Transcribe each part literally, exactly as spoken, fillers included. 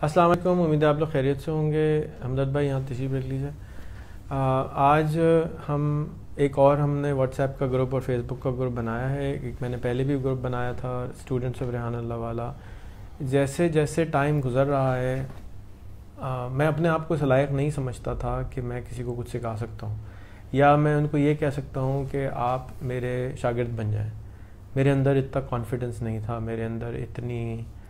السلام علیکم، امید ہے آپ لوگ خیریت سے ہوں گے۔ ہمدرد بھائی یہاں تشریف رکھ لیجیے۔ آج ہم ایک اور ہم نے واٹس ایپ کا گروپ اور فیس بک کا گروپ بنایا ہے۔ ایک میں نے پہلے بھی گروپ بنایا تھا اسٹوڈنٹس آف ریحان اللہ والا۔ جیسے جیسے ٹائم گزر رہا ہے آ, میں اپنے آپ کو صلاحیت نہیں سمجھتا تھا کہ میں کسی کو کچھ سکھا سکتا ہوں، یا میں ان کو یہ کہہ سکتا ہوں کہ آپ میرے شاگرد بن جائیں۔ میرے اندر اتنا کانفیڈنس نہیں تھا، میرے اندر اتنی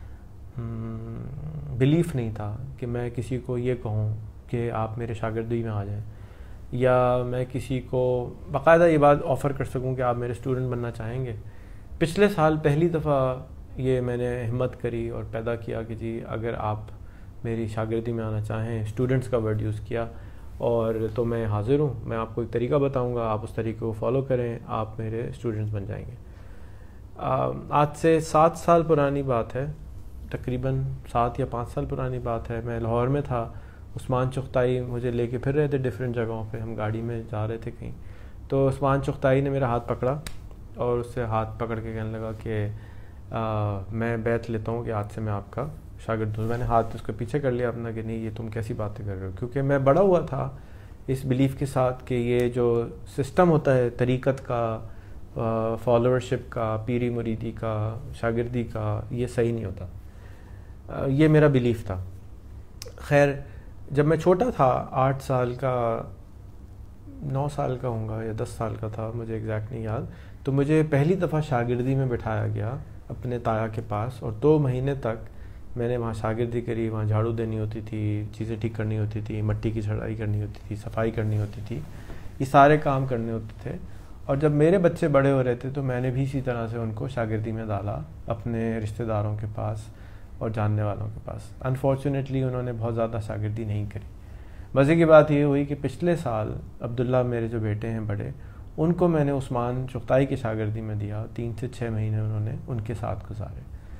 بلیف نہیں تھا کہ میں کسی کو یہ کہوں کہ آپ میرے شاگردی میں آ جائیں، یا میں کسی کو باقاعدہ یہ بات آفر کر سکوں کہ آپ میرے اسٹوڈنٹ بننا چاہیں گے۔ پچھلے سال پہلی دفعہ یہ میں نے ہمت کری اور پیدا کیا کہ جی اگر آپ میری شاگردی میں آنا چاہیں، اسٹوڈنٹس کا ورڈ یوز کیا، اور تو میں حاضر ہوں۔ میں آپ کو ایک طریقہ بتاؤں گا، آپ اس طریقے کو فالو کریں، آپ میرے اسٹوڈنٹس بن جائیں گے۔ آج سے سات سال پرانی بات ہے، تقریباً سات یا پانچ سال پرانی بات ہے۔ میں لاہور میں تھا، عثمان چغتائی مجھے لے کے پھر رہے تھے ڈیفرنٹ جگہوں پہ، ہم گاڑی میں جا رہے تھے کہیں، تو عثمان چغتائی نے میرا ہاتھ پکڑا اور اس سے ہاتھ پکڑ کے کہنے لگا کہ آ, میں بیعت لیتا ہوں کہ آج سے میں آپ کا شاگرد ہوں۔ میں نے ہاتھ اس کے پیچھے کر لیا اپنا کہ نہیں، یہ تم کیسی باتیں کر رہے ہو، کیونکہ میں بڑا ہوا تھا اس بلیف کے ساتھ کہ یہ جو سسٹم ہوتا ہے طریقت کا، فالوورشپ کا، پیری مریدی کا، شاگردی کا، یہ صحیح نہیں ہوتا۔ یہ میرا بلیف تھا۔ خیر، جب میں چھوٹا تھا، آٹھ سال کا، نو سال کا ہوں گا یا دس سال کا تھا، مجھے ایگزیکٹ نہیں یاد، تو مجھے پہلی دفعہ شاگردی میں بٹھایا گیا اپنے تایا کے پاس، اور دو مہینے تک میں نے وہاں شاگردی کری۔ وہاں جھاڑو دینی ہوتی تھی، چیزیں ٹھیک کرنی ہوتی تھی، مٹی کی چھڑائی کرنی ہوتی تھی، صفائی کرنی ہوتی تھی، یہ سارے کام کرنے ہوتے تھے۔ اور جب میرے بچے بڑے ہو رہے تھے تو میں نے بھی اسی طرح سے ان کو شاگردی میں ڈالا اپنے رشتہ داروں کے پاس اور جاننے والوں کے پاس۔ انفارچونیٹلی انہوں نے بہت زیادہ شاگردی نہیں کری۔ مزے کی بات یہ ہوئی کہ پچھلے سال عبداللہ میرے جو بیٹے ہیں بڑے، ان کو میں نے عثمان چغتائی کی شاگردی میں دیا۔ تین سے چھ مہینے انہوں نے ان کے ساتھ گزارے۔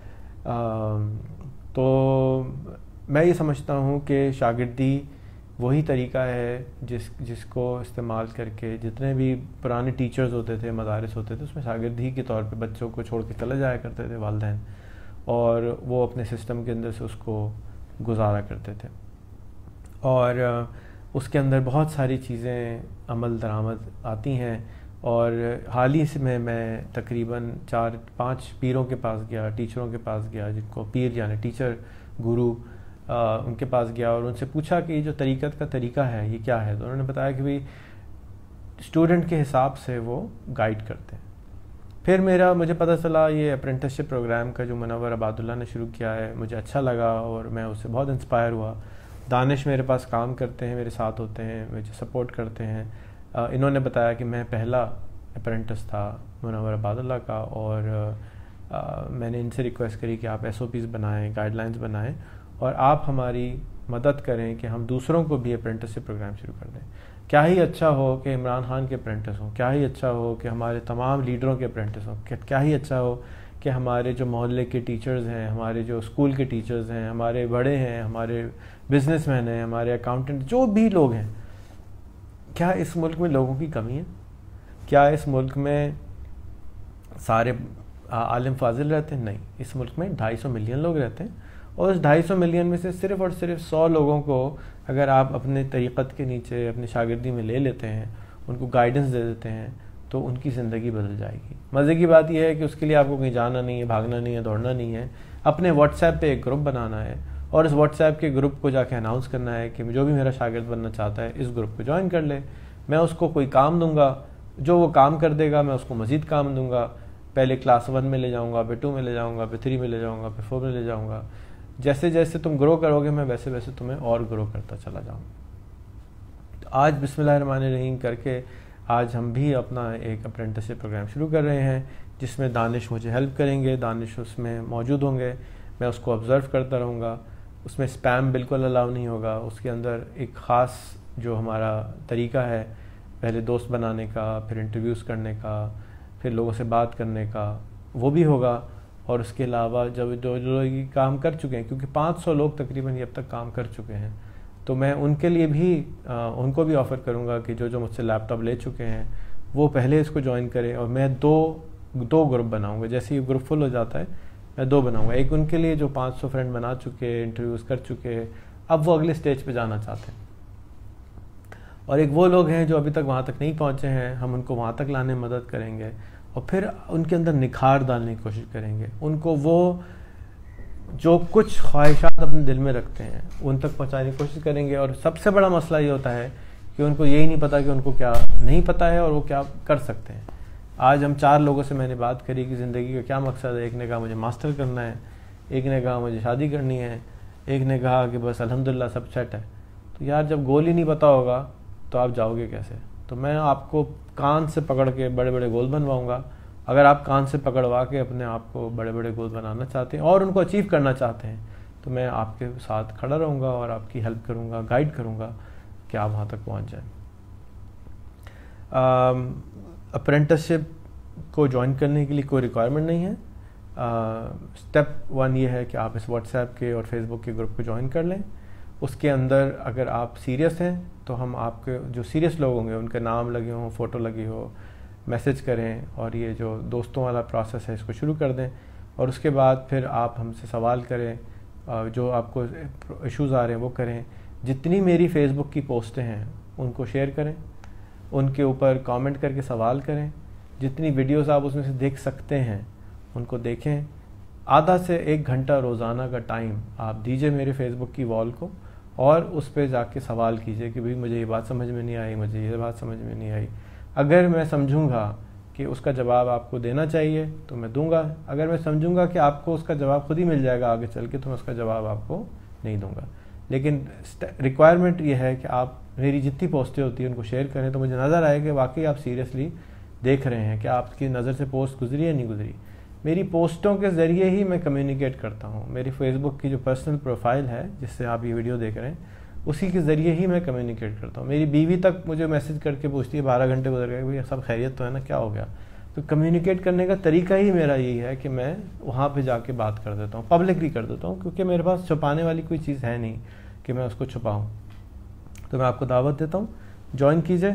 تو میں یہ سمجھتا ہوں کہ شاگردی وہی طریقہ ہے جس جس کو استعمال کر کے جتنے بھی پرانے ٹیچرز ہوتے تھے، مدارس ہوتے تھے، اس میں شاگردی کے طور پہ بچوں کو چھوڑ کے چلے جایا کرتے تھے والدین، اور وہ اپنے سسٹم کے اندر سے اس کو گزارا کرتے تھے، اور اس کے اندر بہت ساری چیزیں عمل درآمد آتی ہیں۔ اور حال ہی میں میں تقریباً چار پانچ پیروں کے پاس گیا، ٹیچروں کے پاس گیا، جن کو پیر یعنی ٹیچر، گرو، ان کے پاس گیا اور ان سے پوچھا کہ یہ جو طریقت کا طریقہ ہے یہ کیا ہے، تو انہوں نے بتایا کہ بھئی اسٹوڈنٹ کے حساب سے وہ گائیڈ کرتے ہیں۔ پھر میرا مجھے پتہ چلا یہ اپرنٹسشپ پروگرام کا جو منور عباد اللہ نے شروع کیا ہے، مجھے اچھا لگا اور میں اس سے بہت انسپائر ہوا۔ دانش میرے پاس کام کرتے ہیں، میرے ساتھ ہوتے ہیں، مجھے سپورٹ کرتے ہیں۔ انہوں نے بتایا کہ میں پہلا اپرنٹس تھا منور عباد اللہ کا، اور میں نے ان سے ریکویسٹ کری کہ آپ ایس او پیز بنائیں، گائیڈ لائنز بنائیں، اور آپ ہماری مدد کریں کہ ہم دوسروں کو بھی اپرنٹسشپ پروگرام شروع کر دیں۔ کیا ہی اچھا ہو کہ عمران خان کے اپرنٹس ہوں، کیا ہی اچھا ہو کہ ہمارے تمام لیڈروں کے اپرنٹس ہوں، کیا ہی اچھا ہو کہ ہمارے جو محلے کے ٹیچرز ہیں، ہمارے جو اسکول کے ٹیچرز ہیں، ہمارے بڑے ہیں، ہمارے بزنس مین ہیں، ہمارے اکاؤنٹنٹ، جو بھی لوگ ہیں۔ کیا اس ملک میں لوگوں کی کمی ہے؟ کیا اس ملک میں سارے عالم فاضل رہتے ہیں؟ نہیں، اس ملک میں ڈھائی سو ملین لوگ رہتے ہیں، اور اس ڈھائی سو ملین میں سے صرف اور صرف سو لوگوں کو اگر آپ اپنے طریقت کے نیچے اپنی شاگردی میں لے لیتے ہیں، ان کو گائیڈنس دے دیتے ہیں، تو ان کی زندگی بدل جائے گی۔ مزے کی بات یہ ہے کہ اس کے لیے آپ کو کہیں جانا نہیں ہے، بھاگنا نہیں ہے، دوڑنا نہیں ہے، اپنے واٹس ایپ پہ ایک گروپ بنانا ہے، اور اس واٹس ایپ کے گروپ کو جا کے اناؤنس کرنا ہے کہ جو بھی میرا شاگرد بننا چاہتا ہے اس گروپ کو جوائن کر لے۔ میں اس کو کوئی کام دوں گا، جو وہ کام کر دے گا میں اس کو مزید کام دوں گا۔ پہلے کلاس ون میں لے جاؤں گا، پھر ٹو میں لے جاؤں گا، پھر تھری میں لے جاؤں گا، پھر فور میں لے جاؤں گا۔ جیسے جیسے تم گرو کرو گے میں ویسے ویسے تمہیں اور گرو کرتا چلا جاؤں گا۔ تو آج بسم اللہ الرحمن الرحیم کر کے آج ہم بھی اپنا ایک اپرنٹسشپ پروگرام شروع کر رہے ہیں، جس میں دانش مجھے ہیلپ کریں گے، دانش اس میں موجود ہوں گے، میں اس کو آبزرو کرتا رہوں گا۔ اس میں اسپیم بالکل الاؤ نہیں ہوگا۔ اس کے اندر ایک خاص جو ہمارا طریقہ ہے پہلے دوست بنانے کا، پھر انٹرویوز کرنے کا، پھر لوگوں سے بات کرنے کا، وہ بھی ہوگا۔ اور اس کے علاوہ جب جو لوگ یہ کام کر چکے ہیں، کیونکہ پانچ سو لوگ تقریباً یہ اب تک کام کر چکے ہیں، تو میں ان کے لیے بھی ان کو بھی آفر کروں گا کہ جو جو مجھ سے لیپ ٹاپ لے چکے ہیں وہ پہلے اس کو جوائن کریں، اور میں دو دو گروپ بناؤں گا۔ جیسے یہ گروپ فل ہو جاتا ہے میں دو بناؤں گا. ایک ان کے لیے جو پانچ سو فرینڈ بنا چکے, انٹرویوز کر چکے, اب وہ اگلے اسٹیج پہ جانا چاہتے ہیں, اور ایک وہ لوگ ہیں جو ابھی تک وہاں تک نہیں پہنچے ہیں, ہم ان کو وہاں تک لانے میں مدد کریں گے, اور پھر ان کے اندر نکھار ڈالنے کی کوشش کریں گے, ان کو وہ جو کچھ خواہشات اپنے دل میں رکھتے ہیں ان تک پہنچانے کی کوشش کریں گے. اور سب سے بڑا مسئلہ یہ ہوتا ہے کہ ان کو یہی نہیں پتا کہ ان کو کیا نہیں پتا ہے اور وہ کیا کر سکتے ہیں. آج ہم چار لوگوں سے میں نے بات کری کہ زندگی کا کیا مقصد ہے. ایک نے کہا مجھے ماسٹر کرنا ہے, ایک نے کہا مجھے شادی کرنی ہے, ایک نے کہا کہ بس الحمدللہ سب سیٹ ہے. تو یار جب گول ہی نہیں پتا ہوگا تو آپ جاؤ گے کیسے؟ تو میں آپ کو کان سے پکڑ کے بڑے بڑے گول بنواؤں گا. اگر آپ کان سے پکڑوا کے اپنے آپ کو بڑے بڑے گول بنانا چاہتے ہیں اور ان کو اچیو کرنا چاہتے ہیں تو میں آپ کے ساتھ کھڑا رہوں گا اور آپ کی ہیلپ کروں گا, گائیڈ کروں گا کہ آپ وہاں تک پہنچ جائیں. اپرینٹسشپ کو جوائن کرنے کے لیے کوئی ریکوائرمنٹ نہیں ہے. اسٹیپ ون یہ ہے کہ آپ اس واٹس ایپ کے اور فیس بک کے گروپ کو جوائن کر لیں. اس کے اندر اگر آپ سیریس ہیں تو ہم آپ کے جو سیریس لوگ ہوں گے ان کے نام لگے ہوں, فوٹو لگی ہو, میسج کریں اور یہ جو دوستوں والا پروسیس ہے اس کو شروع کر دیں. اور اس کے بعد پھر آپ ہم سے سوال کریں, جو آپ کو ایشوز آ رہے ہیں وہ کریں. جتنی میری فیس بک کی پوسٹیں ہیں ان کو شیئر کریں, ان کے اوپر کامنٹ کر کے سوال کریں. جتنی ویڈیوز آپ اس میں سے دیکھ سکتے ہیں ان کو دیکھیں. آدھا سے ایک گھنٹہ روزانہ کا ٹائم آپ دیجئے میرے فیس بک کی وال کو, اور اس پہ جا کے سوال کیجئے کہ بھئی مجھے یہ بات سمجھ میں نہیں آئی, مجھے یہ بات سمجھ میں نہیں آئی. اگر میں سمجھوں گا کہ اس کا جواب آپ کو دینا چاہیے تو میں دوں گا. اگر میں سمجھوں گا کہ آپ کو اس کا جواب خود ہی مل جائے گا آگے چل کے تو میں اس کا جواب آپ کو نہیں دوں گا. لیکن ریکوائرمنٹ یہ ہے کہ آپ میری جتنی پوسٹیں ہوتی ہیں ان کو شیئر کریں تو مجھے نظر آئے کہ واقعی آپ سیریسلی دیکھ رہے ہیں کہ آپ کی نظر سے پوسٹ گزری یا نہیں گزری. میری پوسٹوں کے ذریعے ہی میں کمیونیکیٹ کرتا ہوں. میری فیس بک کی جو پرسنل پروفائل ہے جس سے آپ یہ ویڈیو دیکھ رہے ہیں اسی کے ذریعے ہی میں کمیونیکیٹ کرتا ہوں. میری بیوی تک مجھے میسج کر کے پوچھتی ہے بارہ گھنٹے گزر گئے بھئی سب خیریت تو ہے نا, کیا ہو گیا؟ تو کمیونیکیٹ کرنے کا طریقہ ہی میرا یہی ہے کہ میں وہاں پہ جا کے بات کر دیتا ہوں, پبلکلی کر دیتا ہوں, کیونکہ میرے پاس چھپانے والی کوئی چیز ہے نہیں کہ میں اس کو چھپاؤں. تو میں آپ کو دعوت دیتا ہوں, جوائن کیجئے.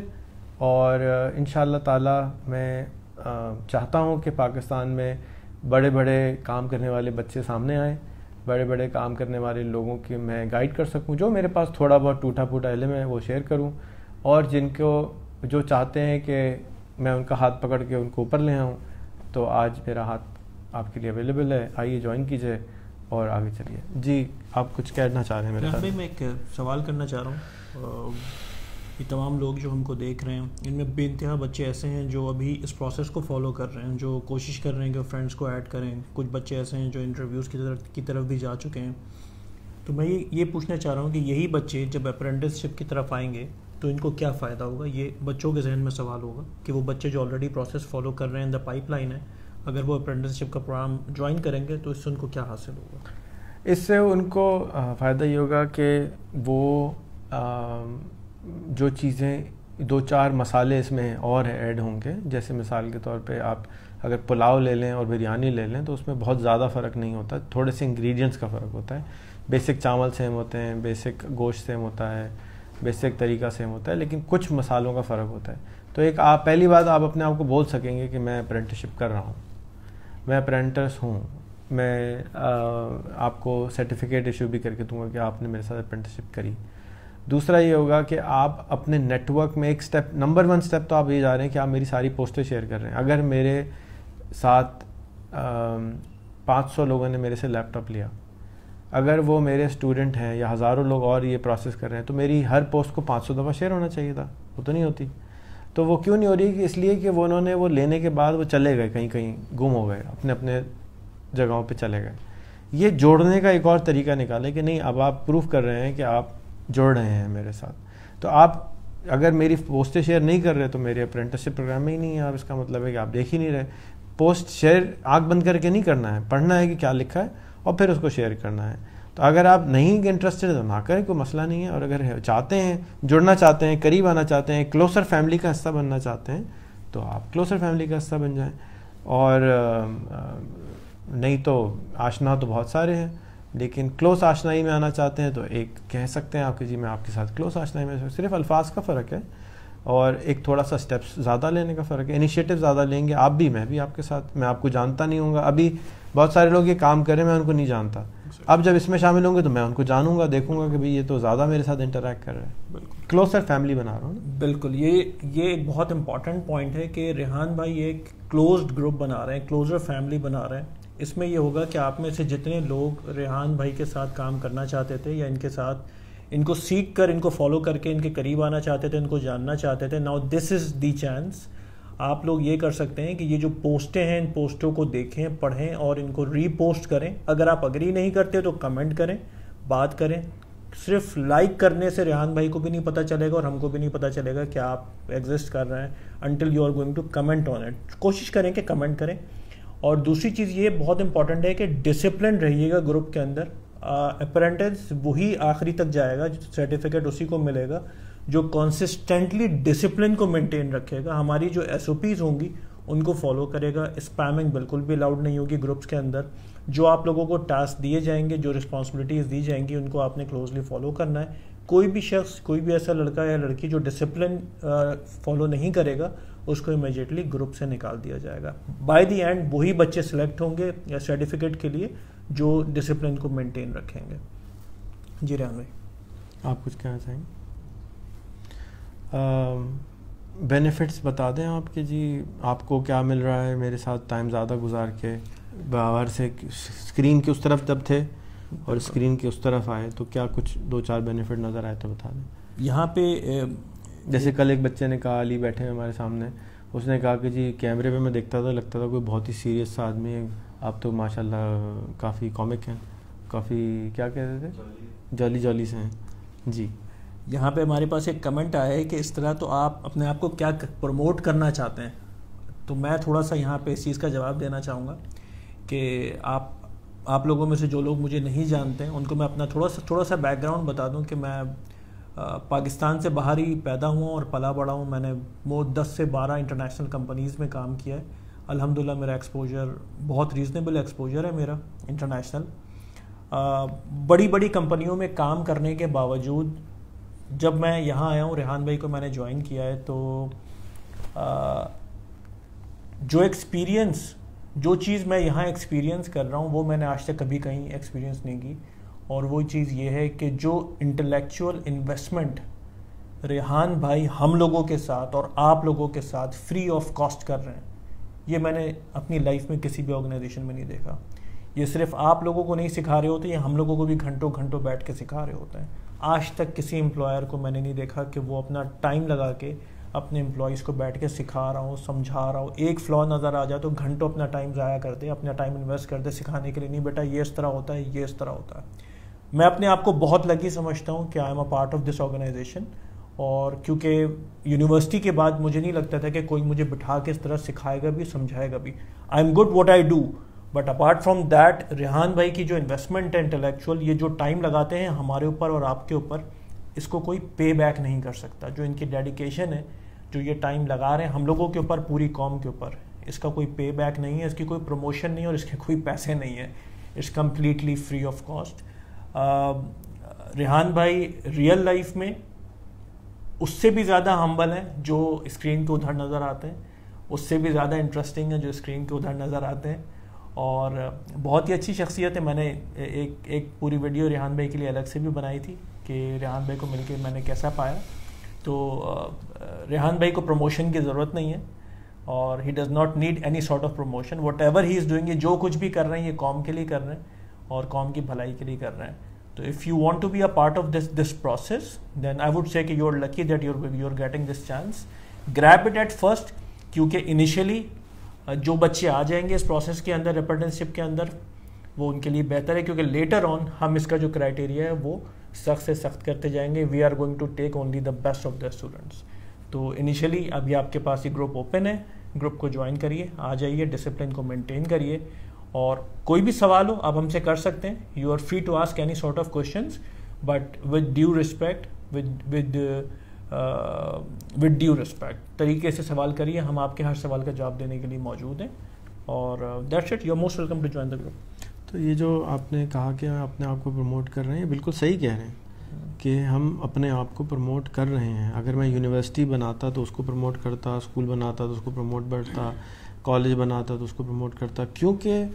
اور انشاءاللہ تعالی میں چاہتا ہوں کہ پاکستان میں بڑے بڑے کام کرنے والے بچے سامنے آئیں, بڑے بڑے کام کرنے والے لوگوں کی میں گائیڈ کر سکوں. جو میرے پاس تھوڑا بہت ٹوٹا پھوٹا علم ہے وہ شیئر کروں, اور جن کو جو چاہتے ہیں کہ میں ان کا ہاتھ پکڑ کے ان کو اوپر لے آؤں تو آج میرا ہاتھ آپ کے لیے اویلیبل ہے. آئیے جوائن کیجئے اور آگے چلیے. جی آپ کچھ کہنا چاہ رہے ہیں میرے ساتھ؟ میں ایک سوال کرنا چاہ رہا ہوں. یہ تمام لوگ جو ہم کو دیکھ رہے ہیں ان میں بے انتہا بچے ایسے ہیں جو ابھی اس پروسیس کو فالو کر رہے ہیں, جو کوشش کر رہے ہیں کہ فرینڈس کو ایڈ کریں. کچھ بچے ایسے ہیں جو انٹرویوز کی طرف کی طرف بھی جا چکے ہیں. تو میں یہ پوچھنا چاہ رہا ہوں کہ یہی بچے جب اپرینٹسشپ کی طرف آئیں گے تو ان کو کیا فائدہ ہوگا؟ یہ بچوں کے ذہن میں سوال ہوگا کہ وہ بچے جو آلریڈی پروسیس فالو کر رہے ہیں, دا پائپ لائن ہے, اگر وہ اپرینٹسشپ کا پروگرام جوائن کریں گے تو اس سے ان کو کیا حاصل ہوگا؟ اس سے ان کو فائدہ یہ ہوگا کہ وہ جو چیزیں دو چار مسالے اس میں اور ایڈ ہوں گے. جیسے مثال کے طور پہ آپ اگر پلاؤ لے لیں اور بریانی لے لیں تو اس میں بہت زیادہ فرق نہیں ہوتا, تھوڑے سے انگریڈینٹس کا فرق ہوتا ہے. بیسک چاول سیم ہوتے ہیں, بیسک گوشت سیم ہوتا ہے, بیسک طریقہ سیم ہوتا ہے, لیکن کچھ مسالوں کا فرق ہوتا ہے. تو ایک آپ پہلی بات آپ اپنے آپ کو بول سکیں گے کہ میں اپرینٹسشپ کر رہا ہوں, میں اپرینٹس ہوں, میں آپ کو سرٹیفکیٹ ایشو بھی کر کے دوں گا کہ آپ نے میرے ساتھ اپرینٹسشپ کری. دوسرا یہ ہوگا کہ آپ اپنے نیٹ ورک میں ایک سٹیپ, نمبر ون سٹیپ تو آپ یہ جا رہے ہیں کہ آپ میری ساری پوسٹیں شیئر کر رہے ہیں. اگر میرے ساتھ پانچ سو لوگوں نے میرے سے لیپ ٹاپ لیا, اگر وہ میرے اسٹوڈنٹ ہیں یا ہزاروں لوگ اور یہ پروسیس کر رہے ہیں تو میری ہر پوسٹ کو پانچ سو دفعہ شیئر ہونا چاہیے تھا, وہ تو نہیں ہوتی. تو وہ کیوں نہیں ہو رہی؟ کہ اس لیے کہ وہ انہوں نے وہ لینے کے بعد وہ چلے گئے, کہیں کہیں گم ہو گئے, اپنے اپنے جگہوں پہ چلے گئے. یہ جوڑنے کا ایک اور طریقہ نکالیں کہ نہیں, اب آپ پروف کر رہے ہیں کہ آپ جوڑ رہے ہیں میرے ساتھ. تو آپ اگر میری پوسٹیں شیئر نہیں کر رہے تو میرے اپرینٹسشپ پروگرام میں ہی نہیں ہے آپ. اس کا مطلب ہے کہ آپ دیکھ ہی نہیں رہے. پوسٹ شیئر آنکھ بند کر کے نہیں کرنا ہے, پڑھنا ہے کہ کیا لکھا ہے اور پھر اس کو شیئر کرنا ہے. تو اگر آپ نہیں انٹرسٹڈ تو نہ کریں, کوئی مسئلہ نہیں ہے. اور اگر چاہتے ہیں, جڑنا چاہتے ہیں, قریب آنا چاہتے ہیں, کلوسر فیملی کا حصہ بننا چاہتے ہیں تو آپ کلوسر فیملی کا حصہ بن جائیں. اور نہیں تو آشنا تو بہت سارے ہیں, لیکن کلوز آشنائی میں آنا چاہتے ہیں تو ایک کہہ سکتے ہیں آپ کہ جی میں آپ کے ساتھ کلوز آشنائی میں, صرف الفاظ کا فرق ہے اور ایک تھوڑا سا سٹیپس زیادہ لینے کا فرق ہے. انیشیٹو زیادہ لیں گے آپ بھی, میں بھی آپ کے ساتھ. میں آپ کو جانتا نہیں ہوں گا, ابھی بہت سارے لوگ یہ کام کریں میں ان کو نہیں جانتا, اب جب اس میں شامل ہوں گے تو میں ان کو جانوں گا, دیکھوں گا کہ بھئی یہ تو زیادہ میرے ساتھ انٹریکٹ کر رہے ہیں, بالکل کلوزر فیملی بنا رہا ہوں. بالکل, یہ یہ ایک بہت امپورٹنٹ پوائنٹ ہے کہ ریحان بھائی ایک کلوزڈ گروپ بنا رہے ہیں, کلوزر فیملی بنا رہے ہیں. اس میں یہ ہوگا کہ آپ میں سے جتنے لوگ ریحان بھائی کے ساتھ کام کرنا چاہتے تھے یا ان کے ساتھ ان کو سیکھ کر ان کو فالو کر کے ان کے قریب آنا چاہتے تھے, ان کو جاننا چاہتے تھے, now this is the chance. آپ لوگ یہ کر سکتے ہیں کہ یہ جو پوسٹیں ہیں ان پوسٹوں کو دیکھیں, پڑھیں اور ان کو ری پوسٹ کریں. اگر آپ اگری نہیں کرتے تو کمنٹ کریں, بات کریں. صرف لائک کرنے سے ریحان بھائی کو بھی نہیں پتہ چلے گا اور ہم کو بھی نہیں پتہ چلے گا کہ آپ ایگزسٹ کر رہے ہیں until you are going to comment on it. کوشش کریں کہ کمنٹ کریں. اور دوسری چیز یہ بہت امپورٹنٹ ہے کہ ڈسپلن رہیے گا گروپ کے اندر. اپرینٹس وہی آخری تک جائے گا, سرٹیفکیٹ اسی کو ملے گا جو کنسسٹنٹلی ڈسپلن کو مینٹین رکھے گا, ہماری جو ایس او پیز ہوں گی ان کو فالو کرے گا. اسپیمنگ بالکل بھی الاؤڈ نہیں ہوگی گروپس کے اندر. جو آپ لوگوں کو ٹاسک دیے جائیں گے, جو رسپانسبلٹیز دی جائیں گی, ان کو آپ نے کلوزلی فالو کرنا ہے. کوئی بھی شخص, کوئی بھی ایسا لڑکا یا لڑکی جو ڈسپلن فالو نہیں کرے گا اس کو امیجیٹلی گروپ سے نکال دیا جائے گا. بائی دی اینڈ وہی بچے سلیکٹ ہوں گے یا سرٹیفکیٹ کے لیے جو ڈسپلن کو مینٹین رکھیں گے. جی ریحان بھائی آپ کچھ کہنا چاہیں گے؟ بینیفٹس بتا دیں آپ کہ جی آپ کو کیا مل رہا ہے میرے ساتھ ٹائم زیادہ گزار کے, باہر سے اسکرین کے اس طرف جب تھے اور اسکرین کے اس طرف آئے تو کیا کچھ دو چار بینیفٹ نظر آئے تو بتا دیں. یہاں پہ جیسے کل ایک بچے نے کہا, علی بیٹھے ہیں ہمارے سامنے, اس نے کہا کہ جی کیمرے پہ میں دیکھتا تھا لگتا تھا کوئی بہت ہی سیریس سا آدمی ہے, آپ تو ماشاء اللہ کافی کامک ہیں, کافی کیا کہتے تھے جالی جالی سے ہیں. جی یہاں پہ ہمارے پاس ایک کمنٹ آیا ہے کہ اس طرح تو آپ اپنے آپ کو کیا پروموٹ کرنا چاہتے ہیں, تو میں تھوڑا سا یہاں پہ اس چیز کا جواب دینا چاہوں گا کہ آپ آپ لوگوں میں سے جو لوگ مجھے نہیں جانتے ہیں ان کو میں اپنا تھوڑا سا تھوڑا سا بیک گراؤنڈ بتا دوں کہ میں پاکستان سے باہر ہی پیدا ہوا اور پلا بڑا ہوں. میں نے وہ دس سے بارہ انٹرنیشنل کمپنیز میں کام کیا ہے. الحمدللہ میرا ایکسپوجر بہت ریزنیبل ایکسپوجر ہے میرا انٹرنیشنل. بڑی بڑی کمپنیوں میں کام کرنے کے باوجود جب میں یہاں آیا ہوں, ریحان بھائی کو میں نے جوائن کیا ہے, تو جو ایکسپیرینس جو چیز میں یہاں ایکسپیرینس کر رہا ہوں وہ میں نے آج تک کبھی کہیں ایکسپیرینس نہیں کی. اور وہ چیز یہ ہے کہ جو انٹلیکچوئل انویسٹمنٹ ریحان بھائی ہم لوگوں کے ساتھ اور آپ لوگوں کے ساتھ فری آف کاسٹ کر رہے ہیں, یہ میں نے اپنی لائف میں کسی بھی آرگنائزیشن میں نہیں دیکھا. یہ صرف آپ لوگوں کو نہیں سکھا رہے ہوتے, یہ ہم لوگوں کو بھی گھنٹوں گھنٹوں بیٹھ کے سکھا رہے ہوتے ہیں. آج تک کسی امپلائر کو میں نے نہیں دیکھا کہ وہ اپنا ٹائم لگا کے اپنے امپلائیز کو بیٹھ کے سکھا رہا ہوں, سمجھا رہا ہوں. ایک فلا نظر آ جائے تو گھنٹوں اپنا ٹائم ضائع کر دے, اپنا ٹائم انویسٹ کر دے سکھانے کے لیے. نہیں بیٹا یہ اس طرح ہوتا ہے, یہ اس طرح ہوتا ہے. میں اپنے آپ کو بہت لکی سمجھتا ہوں کہ I am a part of this organization. اور کیونکہ یونیورسٹی کے بعد مجھے نہیں لگتا تھا کہ کوئی مجھے بٹھا کے اس طرح سکھائے گا بھی, سمجھائے گا بھی. I am good what I do, but apart from that Rehan بھائی کی جو انویسٹمنٹ ہے انٹلیکچوئل, یہ جو ٹائم لگاتے ہیں ہمارے اوپر اور آپ کے اوپر, اس کو کوئی پے بیک نہیں کر سکتا. جو ان کی ڈیڈیکیشن ہے, جو یہ ٹائم لگا رہے ہیں ہم لوگوں کے اوپر, پوری قوم کے اوپر, اس کا کوئی پے بیک نہیں ہے, اس کی کوئی پروموشن نہیں ہے اور اس کے کوئی پیسے نہیں ہیں. It's completely free of cost. Rehan بھائی ریئل لائف میں اس سے بھی زیادہ ہمبل ہیں جو اسکرین کے ادھر نظر آتے ہیں, اس سے بھی زیادہ انٹرسٹنگ ہیں جو اسکرین کے ادھر نظر آتے ہیں, اور بہت ہی اچھی شخصیت ہے. میں نے ایک ایک پوری ویڈیو ریحان بھائی کے لیے الگ سے بھی بنائی تھی کہ ریحان بھائی کو مل کے میں نے کیسا پایا. تو ریحان بھائی کو پروموشن کی ضرورت نہیں ہے, اور he does not need any sort of promotion. Whatever he is doing, یہ جو کچھ بھی کر رہے ہیں یہ قوم کے لیے کر رہے ہیں اور قوم کی بھلائی کے لیے کر رہے ہیں. تو if you want to be a part of this this process, then I would say کہ you are lucky that you you are getting this chance. Grab it at first, کیونکہ انیشلی جو بچے آ جائیں گے اس پروسیس کے اندر, apprenticeship کے اندر, وہ ان کے لیے بہتر ہے, کیونکہ لیٹر آن ہم اس کا جو کرائٹیریا ہے وہ سخت سے سخت کرتے جائیں گے. We are going to take only the best of the students. تو انیشلی ابھی آپ کے پاس یہ گروپ اوپن ہے, گروپ کو جوائن کریے, آ جائیے, ڈسپلن کو مینٹین کریے, اور کوئی بھی سوال ہو آپ ہم سے کر سکتے ہیں. You are free to ask any sort of questions, but with due respect, with with with due respect طریقے سے سوال کریے. ہم آپ کے ہر سوال کا جواب دینے کے لیے موجود ہیں, اور that's it. You are most welcome to join the group. تو یہ جو آپ نے کہا کہ اپنے آپ کو پروموٹ کر رہے ہیں, بالکل صحیح کہہ رہے ہیں کہ ہم اپنے آپ کو پروموٹ کر رہے ہیں. اگر میں یونیورسٹی بناتا تو اس کو پروموٹ کرتا, اسکول بناتا تو اس کو پروموٹ کرتا, کالج بناتا تو اس کو پروموٹ کرتا, کیونکہ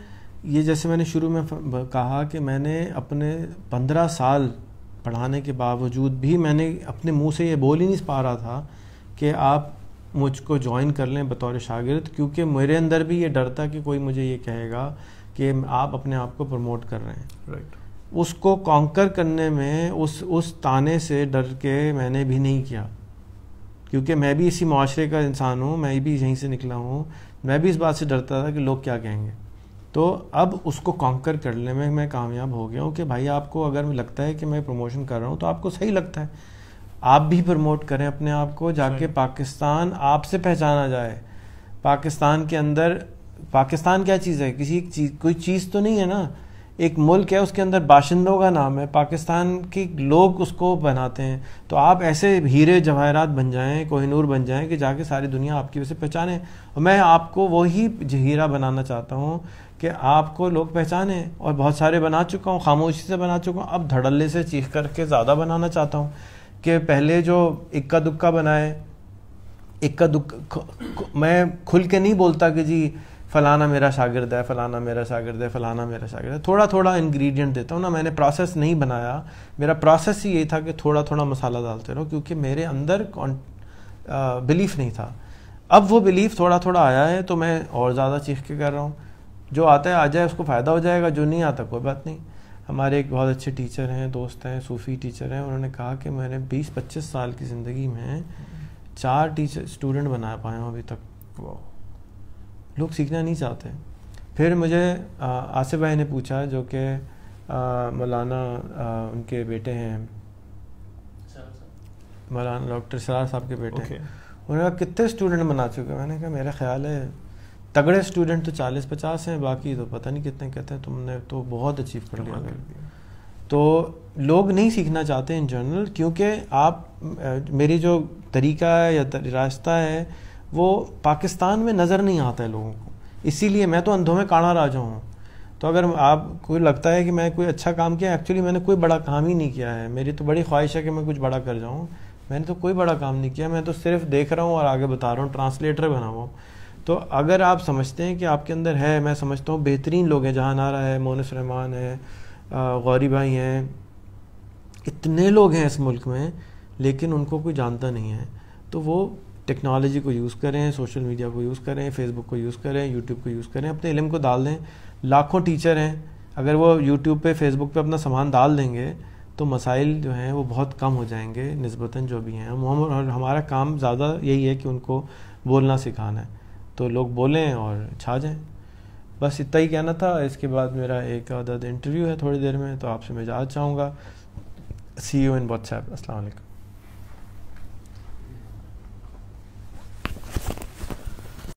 یہ جیسے میں نے شروع میں کہا کہ میں نے اپنے پندرہ سال پڑھانے کے باوجود بھی میں نے اپنے منہ سے یہ بول ہی نہیں پا رہا تھا کہ آپ مجھ کو جوائن کر لیں بطور شاگرد، کیونکہ میرے اندر بھی یہ ڈر تھا کہ کوئی مجھے یہ کہے گا کہ آپ اپنے آپ کو پروموٹ کر رہے ہیں. رائٹ. اس کو کانکر کرنے میں اس اس تانے سے ڈر کے میں نے بھی نہیں کیا، کیونکہ میں بھی اسی معاشرے کا انسان ہوں، میں بھی یہیں سے نکلا ہوں. میں بھی اس بات سے ڈرتا تھا کہ لوگ کیا کہیں گے. تو اب اس کو کانکر کرنے میں میں کامیاب ہو گیا ہوں کہ بھائی آپ کو اگر لگتا ہے کہ میں پروموشن کر رہا ہوں تو آپ کو صحیح لگتا ہے، آپ بھی پروموٹ کریں اپنے آپ کو، جا کے پاکستان آپ سے پہچانا جائے. پاکستان کے اندر پاکستان کیا چیز ہے؟ کسی چیز کوئی چیز تو نہیں ہے نا، ایک ملک ہے، اس کے اندر باشندوں کا نام ہے، پاکستان کے لوگ اس کو بناتے ہیں. تو آپ ایسے ہیرے جواہرات بن جائیں، کوہ نور بن جائیں کہ جا کے ساری دنیا آپ کی وجہ سے پہچانے. اور میں آپ کو وہی ہیرا بنانا چاہتا ہوں کہ آپ کو لوگ پہچانیں، اور بہت سارے بنا چکا ہوں، خاموشی سے بنا چکا ہوں. اب دھڑلے سے چیخ کر کے زیادہ بنانا چاہتا ہوں کہ پہلے جو اکا دکا بنائے، اکا دکا میں کھل کے نہیں بولتا کہ جی فلانا میرا شاگرد ہے، فلانا میرا شاگرد ہے، فلانا میرا شاگرد ہے. تھوڑا تھوڑا انگریڈینٹ دیتا ہوں نا، میں نے پروسیس نہیں بنایا. میرا پروسیس ہی یہی تھا کہ تھوڑا تھوڑا مسالہ ڈالتے رہو، کیونکہ میرے اندر بلیف نہیں تھا. اب وہ بلیف تھوڑا تھوڑا آیا ہے تو میں اور زیادہ چیخ کے کر رہا ہوں. جو آتا ہے آ جائے، اس کو فائدہ ہو جائے گا، جو نہیں آتا کوئی بات نہیں. ہمارے ایک بہت اچھے ٹیچر ہیں، دوست ہیں، صوفی ٹیچر ہیں، انہوں نے کہا کہ میں نے بیس پچیس سال کی زندگی میں چار ٹیچر اسٹوڈنٹ بنا پایا ہوں ابھی تک. لوگ سیکھنا نہیں چاہتے. پھر مجھے آصف بھائی نے پوچھا، جو کہ مولانا ان کے بیٹے ہیں، مولانا ڈاکٹر سرار صاحب کے بیٹے ہیں، انہوں نے کہا کتنے اسٹوڈنٹ بنا چکے؟ میں نے کہا میرا خیال ہے تگڑے اسٹوڈنٹ تو چالیس پچاس ہیں، باقی تو پتہ نہیں کتنے. کہتے ہیں تم نے تو بہت اچیو کر لیا. تو لوگ نہیں سیکھنا چاہتے ان جنرل، کیونکہ آپ میری جو طریقہ ہے یا راستہ ہے وہ پاکستان میں نظر نہیں آتا ہے لوگوں کو. اسی لیے میں تو اندھوں میں کاڑا راجا ہوں. تو اگر آپ کو لگتا ہے کہ میں کوئی اچھا کام کیا، ایکچولی میں نے کوئی بڑا کام ہی نہیں کیا ہے. میری تو بڑی خواہش ہے کہ میں کچھ بڑا کر جاؤں. میں نے تو کوئی بڑا کام نہیں کیا، میں تو صرف دیکھ رہا ہوں اور آگے بتا رہا ہوں، ٹرانسلیٹر بنا ہوا ہوں. تو اگر آپ سمجھتے ہیں کہ آپ کے اندر ہے، میں سمجھتا ہوں بہترین لوگ ہیں، جہاں نارا ہے، مونس رحمان ہے، غوری بھائی ہیں، اتنے لوگ ہیں اس ملک میں، لیکن ان کو کوئی جانتا نہیں ہے. تو وہ ٹیکنالوجی کو یوز کریں، سوشل میڈیا کو یوز کریں، فیس بک کو یوز کریں، یوٹیوب کو یوز کریں، اپنے علم کو ڈال دیں. لاکھوں ٹیچر ہیں، اگر وہ یوٹیوب پہ فیس بک پہ اپنا سامان ڈال دیں گے تو مسائل جو ہیں وہ بہت کم ہو جائیں گے نسبتاً جو بھی ہیں. اور ہمارا کام زیادہ یہی ہے کہ ان کو بولنا سکھانا ہے. تو لوگ بولیں اور چھا جائیں. بس اتنا ہی کہنا تھا. اس کے بعد میرا ایک عدد انٹرویو ہے تھوڑی دیر میں، تو آپ سے میں اجازت چاہوں گا. See you in WhatsApp. السلام علیکم.